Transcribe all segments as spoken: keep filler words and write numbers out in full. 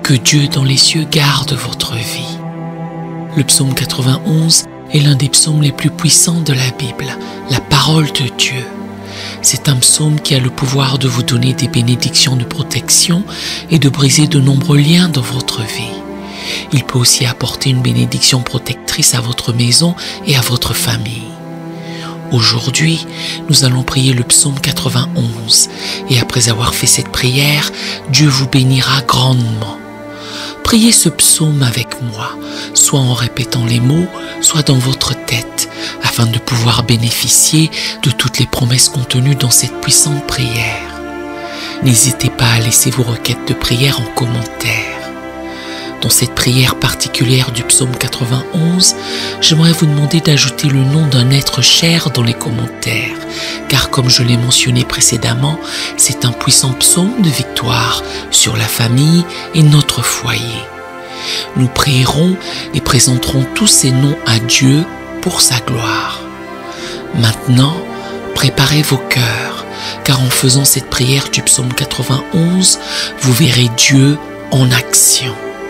Que Dieu dans les cieux garde votre vie. Le psaume quatre-vingt-onze est l'un des psaumes les plus puissants de la Bible, la parole de Dieu. C'est un psaume qui a le pouvoir de vous donner des bénédictions de protection et de briser de nombreux liens dans votre vie. Il peut aussi apporter une bénédiction protectrice à votre maison et à votre famille. Aujourd'hui, nous allons prier le psaume quatre-vingt-onze et après avoir fait cette prière, Dieu vous bénira grandement. Priez ce psaume avec moi, soit en répétant les mots, soit dans votre tête, afin de pouvoir bénéficier de toutes les promesses contenues dans cette puissante prière. N'hésitez pas à laisser vos requêtes de prière en commentaire. Dans cette prière particulière du psaume quatre-vingt-onze, j'aimerais vous demander d'ajouter le nom d'un être cher dans les commentaires, car comme je l'ai mentionné précédemment, c'est un puissant psaume de victoire sur la famille et notre foyer. Nous prierons et présenterons tous ces noms à Dieu pour sa gloire. Maintenant, préparez vos cœurs, car en faisant cette prière du psaume quatre-vingt-onze, vous verrez Dieu en action.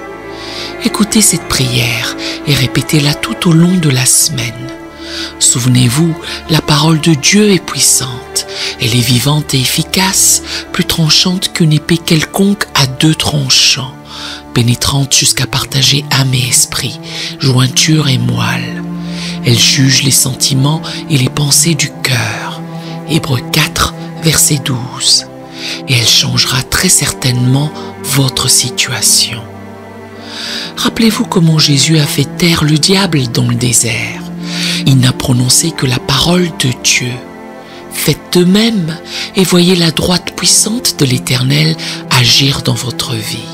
Écoutez cette prière et répétez-la tout au long de la semaine. Souvenez-vous, la parole de Dieu est puissante. Elle est vivante et efficace, plus tranchante qu'une épée quelconque à deux tranchants, pénétrante jusqu'à partager âme et esprit, jointure et moelle. Elle juge les sentiments et les pensées du cœur. Hébreux quatre, verset douze. Et elle changera très certainement votre situation. Rappelez-vous comment Jésus a fait taire le diable dans le désert. Il n'a prononcé que la parole de Dieu. Faites de même et voyez la droite puissante de l'Éternel agir dans votre vie.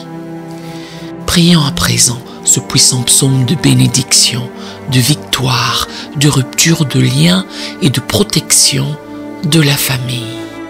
Prions à présent ce puissant psaume de bénédiction, de victoire, de rupture de liens et de protection de la famille.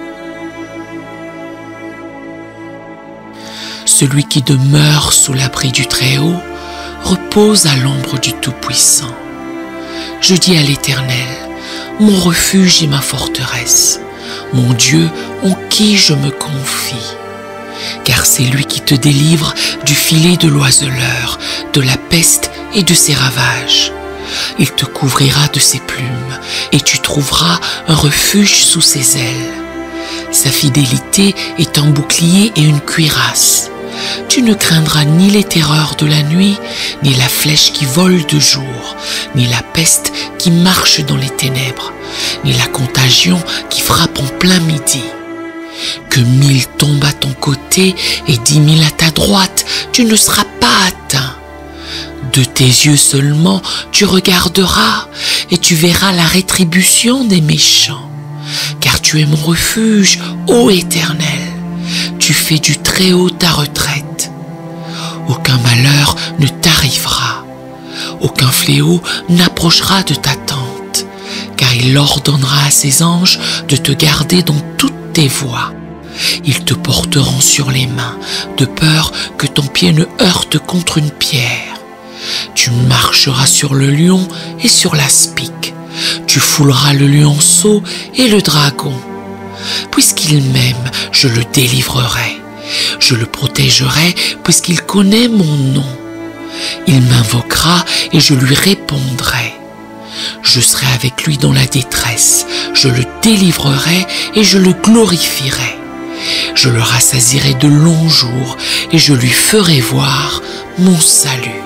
Celui qui demeure sous l'abri du Très-Haut repose à l'ombre du Tout-Puissant. Je dis à l'Éternel, mon refuge et ma forteresse, mon Dieu en qui je me confie. Car c'est lui qui te délivre du filet de l'oiseleur, de la peste et de ses ravages. Il te couvrira de ses plumes et tu trouveras un refuge sous ses ailes. Sa fidélité est un bouclier et une cuirasse. Tu ne craindras ni les terreurs de la nuit, ni la flèche qui vole de jour, ni la peste qui marche dans les ténèbres, ni la contagion qui frappe en plein midi. Que mille tombent à ton côté et dix mille à ta droite, tu ne seras pas atteint. De tes yeux seulement tu regarderas et tu verras la rétribution des méchants. Car tu es mon refuge, ô Éternel. Tu fais du Très-Haut ta retraite. Aucun malheur ne t'arrivera. Aucun fléau n'approchera de ta tente, car il ordonnera à ses anges de te garder dans toutes tes voies. Ils te porteront sur les mains, de peur que ton pied ne heurte contre une pierre. Tu marcheras sur le lion et sur l'aspic. Tu fouleras le lionceau et le dragon. Puisqu'il m'aime, je le délivrerai. Je le protégerai puisqu'il connaît mon nom. Il m'invoquera et je lui répondrai. Je serai avec lui dans la détresse. Je le délivrerai et je le glorifierai. Je le rassasierai de longs jours et je lui ferai voir mon salut.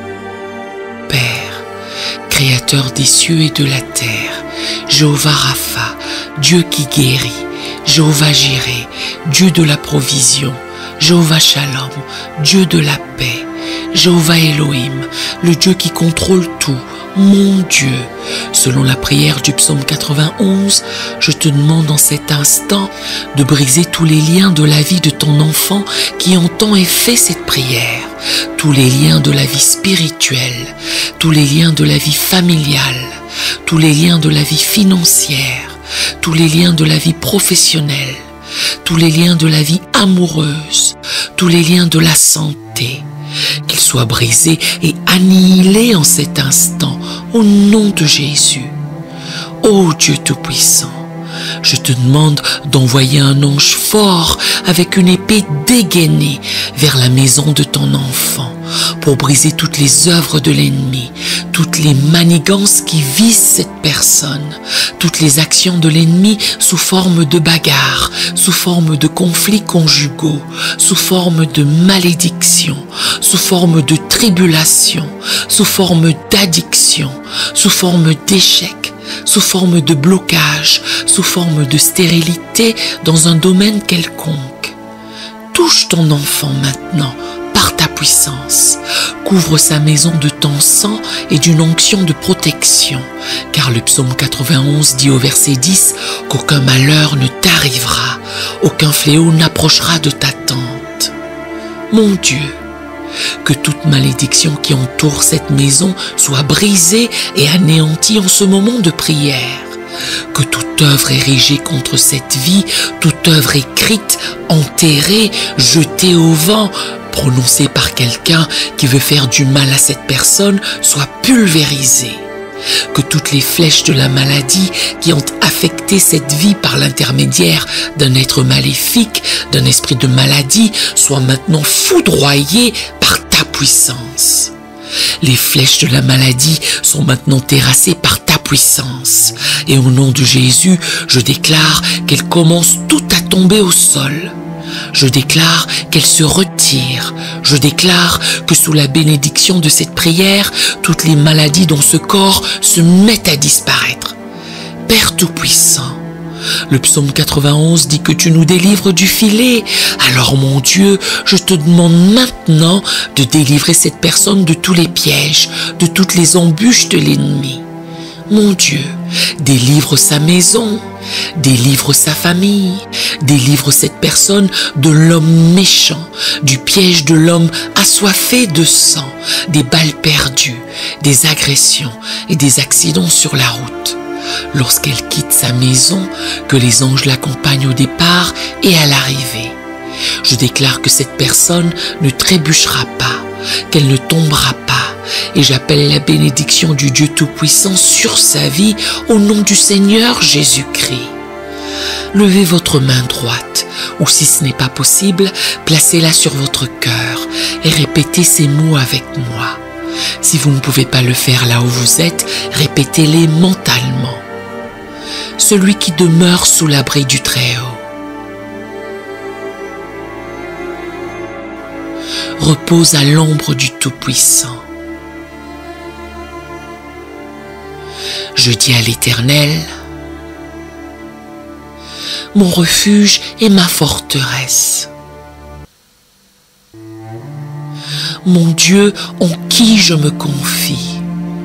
Père, Créateur des cieux et de la terre, Jéhovah Rapha, Dieu qui guérit, Jéhovah Jireh, Dieu de la provision, Jéhovah Shalom, Dieu de la paix, Jéhovah Elohim, le Dieu qui contrôle tout, mon Dieu. Selon la prière du psaume quatre-vingt-onze, je te demande en cet instant de briser tous les liens de la vie de ton enfant qui entend et fait cette prière, tous les liens de la vie spirituelle, tous les liens de la vie familiale, tous les liens de la vie financière, tous les liens de la vie professionnelle, tous les liens de la vie amoureuse, tous les liens de la santé, qu'ils soient brisés et annihilés en cet instant, au nom de Jésus. Ô Dieu Tout-Puissant, Je te demande d'envoyer un ange fort avec une épée dégainée vers la maison de ton enfant pour briser toutes les œuvres de l'ennemi, toutes les manigances qui visent cette personne, toutes les actions de l'ennemi sous forme de bagarres, sous forme de conflits conjugaux, sous forme de malédictions, sous forme de tribulations, sous forme d'addiction, sous forme d'échec, sous forme de blocage, sous forme de stérilité dans un domaine quelconque. Touche ton enfant maintenant par ta puissance. Couvre sa maison de ton sang et d'une onction de protection, car le psaume quatre-vingt-onze dit au verset dix qu'aucun malheur ne t'arrivera, aucun fléau n'approchera de ta tente. Mon Dieu, que toute malédiction qui entoure cette maison soit brisée et anéantie en ce moment de prière. Que toute œuvre érigée contre cette vie, toute œuvre écrite, enterrée, jetée au vent, prononcée par quelqu'un qui veut faire du mal à cette personne, soit pulvérisée. Que toutes les flèches de la maladie qui ont affecté cette vie par l'intermédiaire d'un être maléfique, d'un esprit de maladie, soient maintenant foudroyées par ta puissance. Les flèches de la maladie sont maintenant terrassées par ta puissance. Et au nom de Jésus, je déclare qu'elles commencent toutes à tomber au sol. Je déclare qu'elles se retirent. Je déclare que sous la bénédiction de cette prière, toutes les maladies dans ce corps se mettent à disparaître. Père Tout-Puissant, le psaume quatre-vingt-onze dit que tu nous délivres du filet. Alors mon Dieu, je te demande maintenant de délivrer cette personne de tous les pièges, de toutes les embûches de l'ennemi. Mon Dieu, délivre sa maison, délivre sa famille, délivre cette personne de l'homme méchant, du piège de l'homme assoiffé de sang, des balles perdues, des agressions et des accidents sur la route. Lorsqu'elle quitte sa maison, que les anges l'accompagnent au départ et à l'arrivée. Je déclare que cette personne ne trébuchera pas, qu'elle ne tombera pas, et j'appelle la bénédiction du Dieu Tout-Puissant sur sa vie au nom du Seigneur Jésus-Christ. Levez votre main droite, ou si ce n'est pas possible, placez-la sur votre cœur et répétez ces mots avec moi. Si vous ne pouvez pas le faire là où vous êtes, répétez-les mentalement. Celui qui demeure sous l'abri du Très-Haut repose à l'ombre du Tout-Puissant. Je dis à l'Éternel, mon refuge et ma forteresse, mon Dieu en qui je me confie.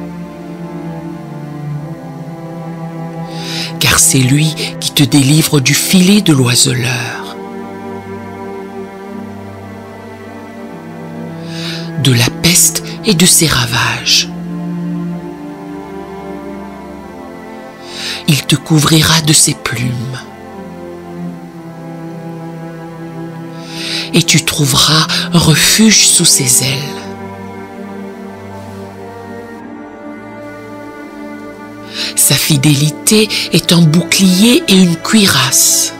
Car c'est lui qui te délivre du filet de l'oiseleur, de la peste et de ses ravages. Il te couvrira de ses plumes. Et tu trouveras un refuge sous ses ailes. Sa fidélité est un bouclier et une cuirasse.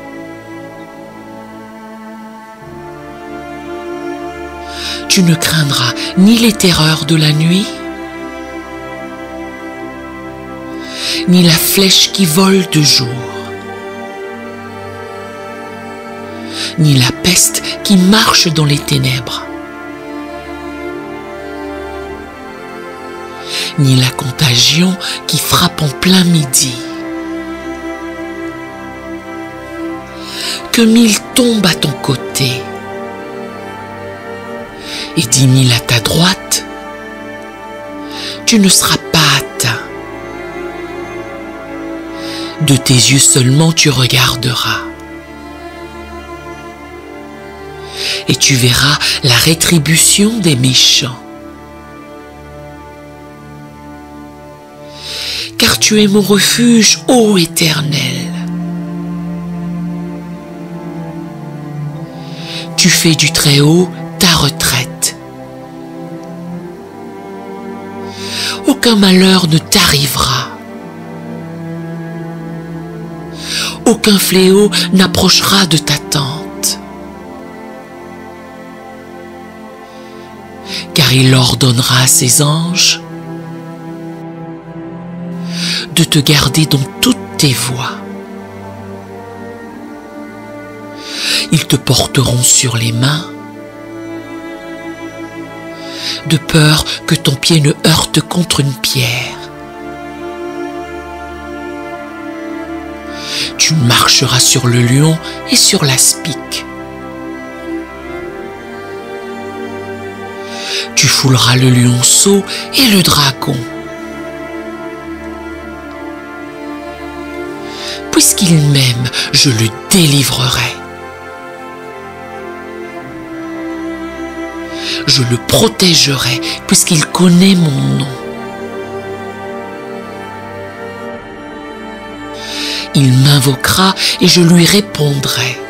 Tu ne craindras ni les terreurs de la nuit, ni la flèche qui vole de jour, ni la peste qui marche dans les ténèbres, ni la contagion qui frappe en plein midi. Que mille tombent à ton côté et dix mille à ta droite, tu ne seras pas atteint. De tes yeux seulement tu regarderas. Et tu verras la rétribution des méchants. Car tu es mon refuge, ô Éternel. Tu fais du Très-Haut ta retraite. Aucun malheur ne t'arrivera. Aucun fléau n'approchera de ta tente, car il ordonnera à ses anges de te garder dans toutes tes voies. Ils te porteront sur les mains, de peur que ton pied ne heurte contre une pierre. Tu marcheras sur le lion et sur l'aspic. Tu fouleras le lionceau et le dragon. Puisqu'il m'aime, je le délivrerai. Je le protégerai, puisqu'il connaît mon nom. Il m'invoquera et je lui répondrai.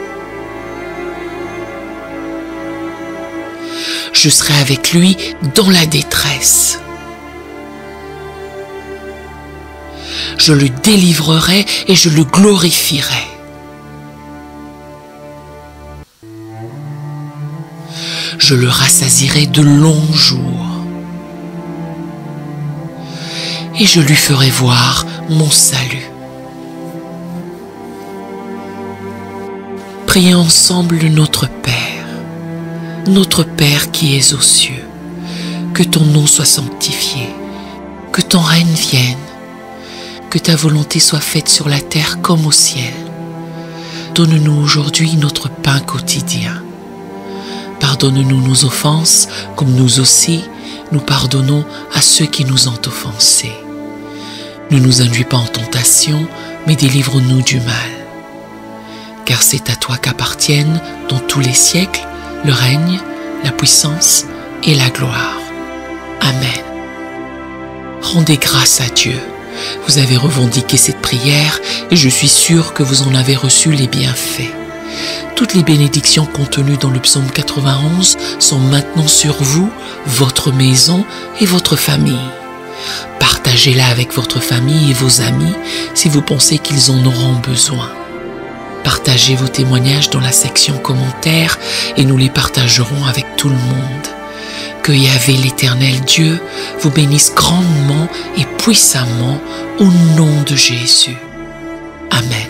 Je serai avec lui dans la détresse. Je le délivrerai et je le glorifierai. Je le rassasierai de longs jours et je lui ferai voir mon salut. Prions ensemble notre Père, notre Père qui es aux cieux, que ton nom soit sanctifié, que ton règne vienne, que ta volonté soit faite sur la terre comme au ciel. Donne-nous aujourd'hui notre pain quotidien. Pardonne-nous nos offenses, comme nous aussi, nous pardonnons à ceux qui nous ont offensés. Ne nous induis pas en tentation, mais délivre-nous du mal. Car c'est à toi qu'appartiennent, dans tous les siècles, le règne, la puissance et la gloire. Amen. Rendez grâce à Dieu. Vous avez revendiqué cette prière et je suis sûr que vous en avez reçu les bienfaits. Toutes les bénédictions contenues dans le psaume quatre-vingt-onze sont maintenant sur vous, votre maison et votre famille. Partagez-la avec votre famille et vos amis si vous pensez qu'ils en auront besoin. Partagez vos témoignages dans la section commentaires et nous les partagerons avec tout le monde. Que Yahvé l'Éternel Dieu vous bénisse grandement et puissamment au nom de Jésus. Amen.